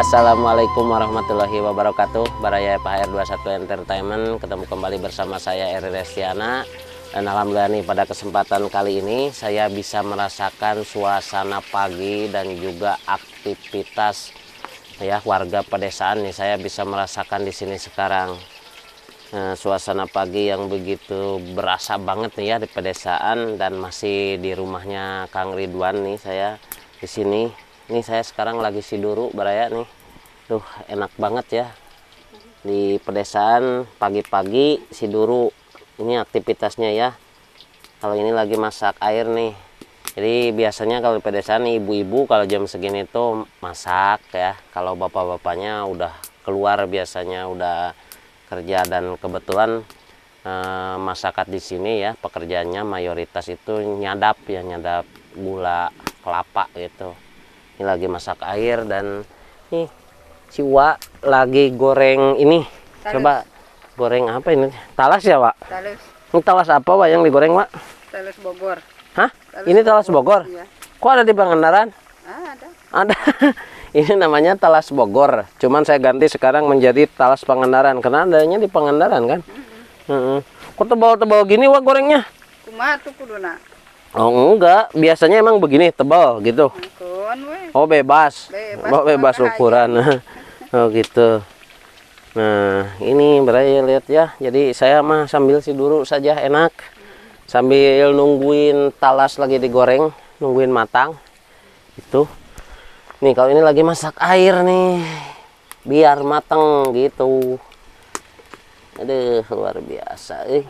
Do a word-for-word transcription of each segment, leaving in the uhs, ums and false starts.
Assalamualaikum warahmatullahi wabarakatuh. Baraya F H R dua puluh satu Entertainment ketemu kembali bersama saya Eri Restiana. Dan alhamdulillah nih, pada kesempatan kali ini saya bisa merasakan suasana pagi dan juga aktivitas ya warga pedesaan nih. Saya bisa merasakan di sini sekarang nah, suasana pagi yang begitu berasa banget nih ya di pedesaan, dan masih di rumahnya Kang Ridwan nih saya di sini. Ini saya sekarang lagi siduru Baraya nih. Tuh enak banget ya di pedesaan pagi-pagi siduru. Ini aktivitasnya ya. Kalau ini lagi masak air nih. Jadi biasanya kalau di pedesaan ibu-ibu kalau jam segini tuh masak ya. Kalau bapak-bapaknya udah keluar biasanya udah kerja, dan kebetulan eh, masyarakat di sini ya pekerjaannya mayoritas itu nyadap ya, nyadap gula kelapa gitu. Ini lagi masak air, dan nih si Wak lagi goreng ini. Talas. Coba goreng apa ini? Talas ya, Wak? Talas. Ini talas apa, Wak, yang digoreng, Wak? Talas Bogor. Hah? Talas Ini talas Bogor? Iya. Kok ada di Pangandaran? Ah, ada. Ada. Ini namanya talas Bogor. Cuman saya ganti sekarang menjadi talas Pangandaran karena adanya di Pangandaran kan. Mm-hmm. Mm-hmm. Kok tebal-tebal gini, Wak, gorengnya? Kumaha tuh kuduna? Oh enggak, biasanya emang begini tebal gitu. Kun we. Oh bebas, Bebas, oh, bebas ukuran. Oh gitu. Nah ini Baraya lihat ya. Jadi saya mah sambil siduru saja enak, sambil nungguin talas lagi digoreng, nungguin matang. Itu. Nih kalau ini lagi masak air nih, biar matang gitu. Aduh luar biasa. Eh.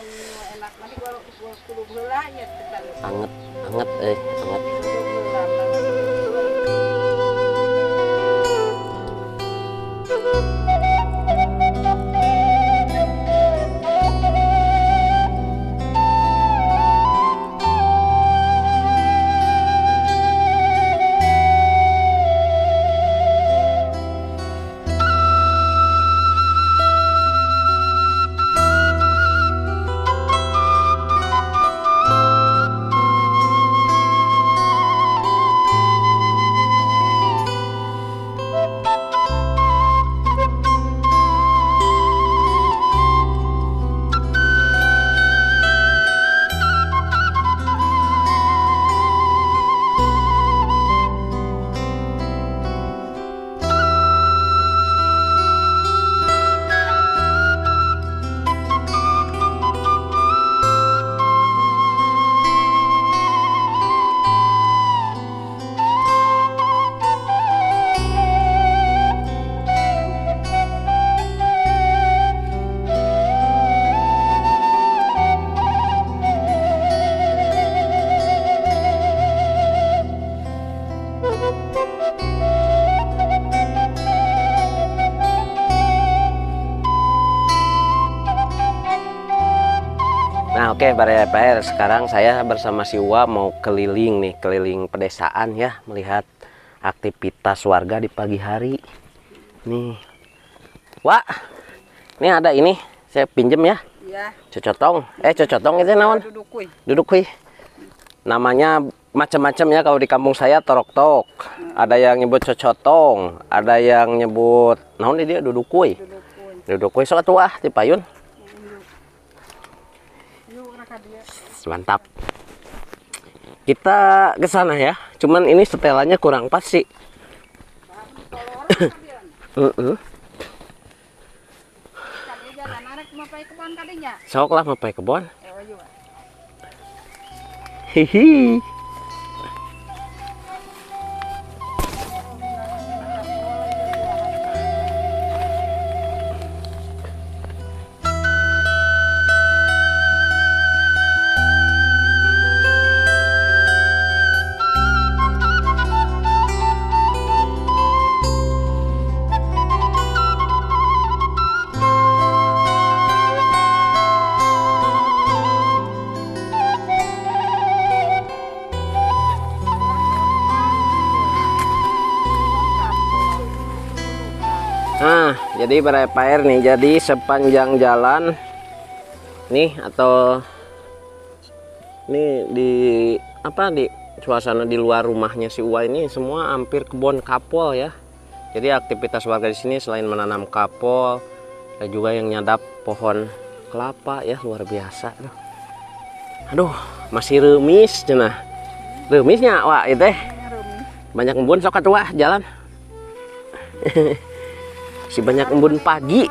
Anget, anget, eh, anget. Nah oke okay, Baraya F H R, sekarang saya bersama si Wak mau keliling nih, keliling pedesaan ya, melihat aktivitas warga di pagi hari. Nih Wak, ini ada ini, saya pinjem ya. Iya. Cocotong, eh cocotong itu naon? Duduk kuy. Duduk kuy. Namanya macam-macam ya, kalau di kampung saya torok-tok. Hmm. Ada yang nyebut cocotong, ada yang nyebut naon dia duduk kuy. Duduk kuy. Duduk kuy sok atuh ah di payun. Mantap. Kita ke sana ya. Cuman ini setelannya kurang pas sih. Heeh. Sok lah mapai kebon. Hihi. Nah, jadi Baraya F H R nih, jadi sepanjang jalan nih atau nih di apa di suasana di luar rumahnya si Uwa ini semua hampir kebun kapol ya. Jadi aktivitas warga di sini selain menanam kapol, ada juga yang nyadap pohon kelapa ya, luar biasa. Aduh, masih remis cenah. Remisnya wah itu teh. Banyak embun sok atuh wah jalan. Si banyak embun pagi.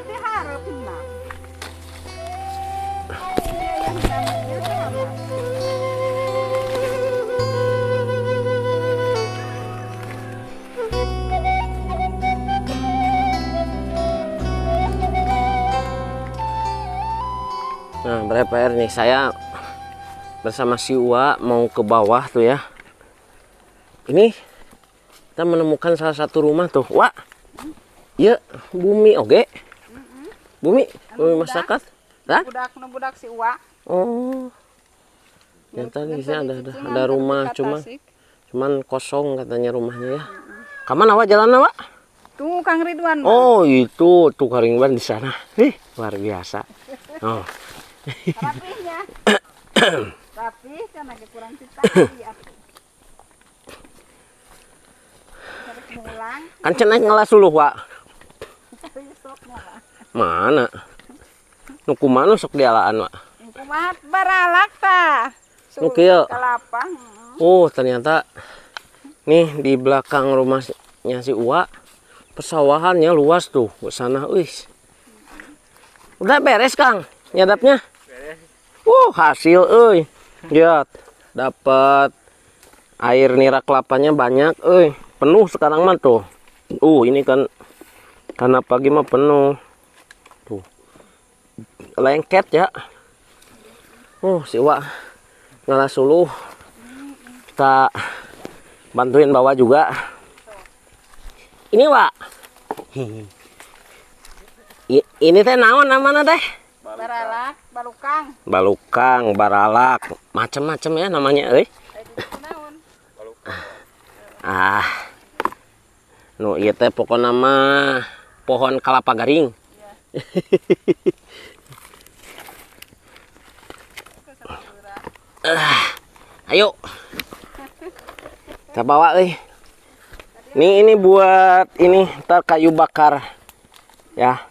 Nah, berapa P R nih saya bersama si Uwa mau ke bawah tuh ya. Ini kita menemukan salah satu rumah tuh, Wak. Ya, bumi oke. Bumi, bumi masyarakat. Dah? Budak nu budak si Uwa. Oh. Ternyata di sini ada ada, ada rumah cuman cuman kosong katanya rumahnya ya. Kamana Wak jalan Wak? Tuh Kang Ridwan. Oh, itu tuh Kang Ridwan di sana. Ih, luar biasa. Oh. Rapihnya. Rapih kan lagi kurang cita ya. Kan cenah ngelas dulu, Wak. Mana? Nuku mana sok dialaan, Wak? Nuku mah baralak tah. Nuku ya. Kelapa. Oh, ternyata nih di belakang rumahnya si Uwa persawahannya luas tuh ke sana, wis. Udah beres, Kang, nyadapnya? Beres. Uh, hasil euy. Lihat, dapat air nira kelapanya banyak, euy. Penuh sekarang mah tuh. Uh, ini kan karena pagi mah penuh. Tuh. Lengket ya. Oh, si Wak ngalas dulu. Kita bantuin bawa juga. Ini, Wak. Ini teh naon namanya teh? Baralak, balukang. Balukang, baralak, macem-macem ya namanya, euy. Ah, nu ieu teh pokokna mah pohon kelapa garing. Ya. uh, ayo, kita bawa, euy. Nih ini buat ini ntar kayu bakar, ya.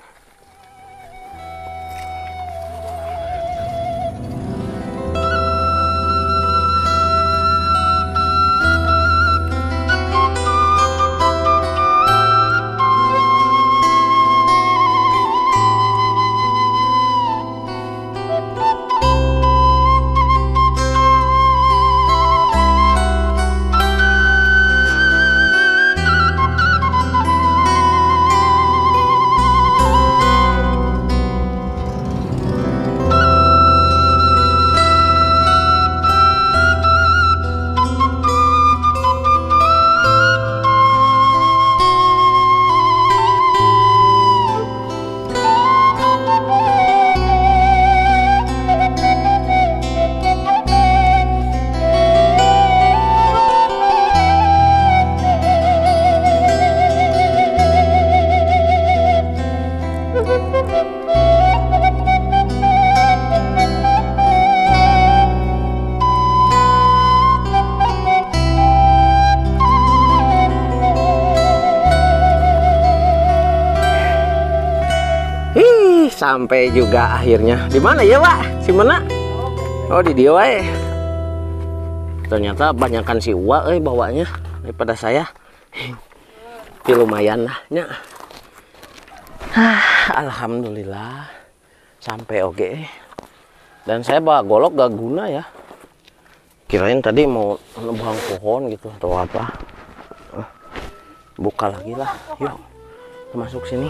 Sampai juga akhirnya. Di mana ya, Wak? Si mana? Oh, di dia wae. Ternyata banyakan si Uwa euy bawanya daripada saya. Tapi lumayan lah nya. Alhamdulillah sampai oke. Dan saya bawa golok gak guna ya. Kirain tadi mau nebang pohon gitu atau apa. Buka lagi lah. Yuk. Kita masuk sini.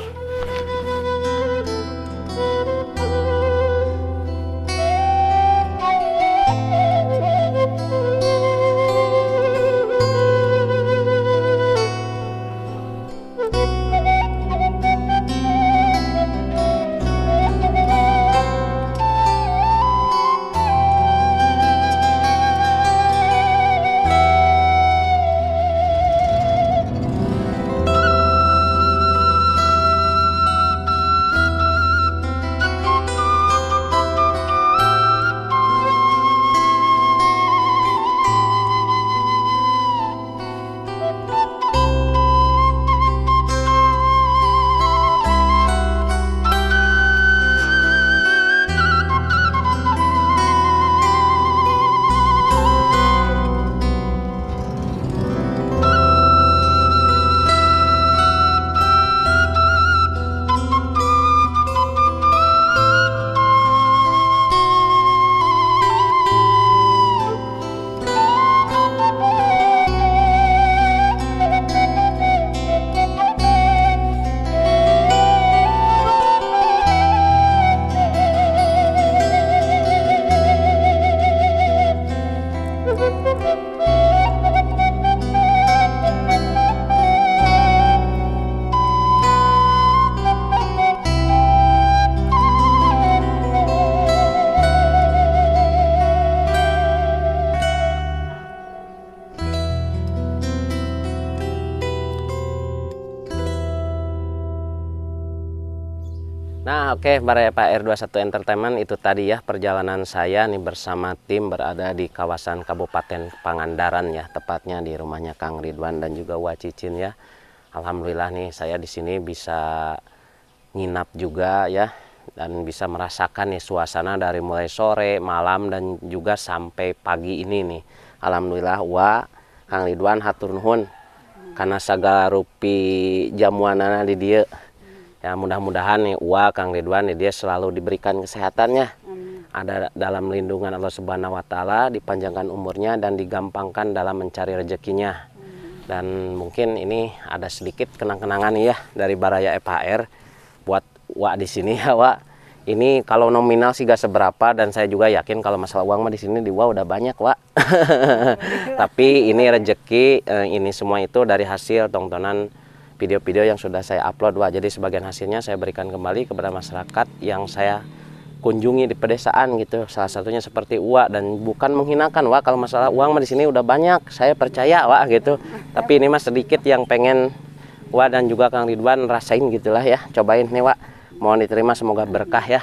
Oke, Baraya P H R dua puluh satu Entertainment, itu tadi ya perjalanan saya nih bersama tim berada di kawasan Kabupaten Pangandaran ya, tepatnya di rumahnya Kang Ridwan dan juga Wak Cicin ya. Alhamdulillah nih saya di sini bisa nginap juga ya, dan bisa merasakan nih suasana dari mulai sore, malam dan juga sampai pagi ini nih. Alhamdulillah Wak, Kang Ridwan hatur nuhun karena sagala rupi jamuanana di dia. Ya mudah-mudahan nih Wak, Kang Ridwan nih dia selalu diberikan kesehatannya. Amin. Ada dalam lindungan Allah Subhanahu wa taala, dipanjangkan umurnya dan digampangkan dalam mencari rezekinya. Amin. Dan mungkin ini ada sedikit kenang-kenangan nih ya dari Baraya P H R buat Wak di sini ya Wak. Ini kalau nominal sih gak seberapa, dan saya juga yakin kalau masalah uang mah di sini di Wak udah banyak Wak. Tapi ini rezeki, ini semua itu dari hasil tontonan video-video yang sudah saya upload Wak. Jadi sebagian hasilnya saya berikan kembali kepada masyarakat yang saya kunjungi di pedesaan gitu. Salah satunya seperti Wak, dan bukan menghinakan Wak, kalau masalah uang mah di sini udah banyak, saya percaya Wak gitu. Tapi ini mah sedikit yang pengen Wak dan juga Kang Ridwan rasain gitulah ya. Cobain nih Wak. Mohon diterima, semoga berkah ya.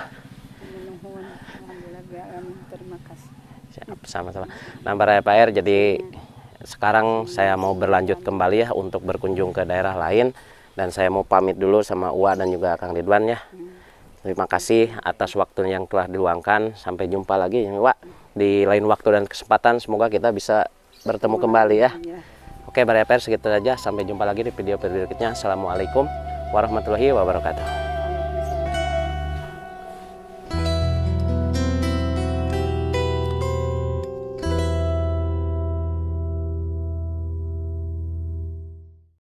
Terima kasih. Siap, sama-sama. Nah, Baraya P H R, jadi sekarang saya mau berlanjut kembali ya untuk berkunjung ke daerah lain, dan saya mau pamit dulu sama Wak dan juga Kang Ridwan ya. Terima kasih atas waktu yang telah diluangkan. Sampai jumpa lagi ya Wak di lain waktu dan kesempatan. Semoga kita bisa bertemu kembali ya. Oke Baraya P H R, segitu saja. Sampai jumpa lagi di video berikutnya. Assalamualaikum warahmatullahi wabarakatuh.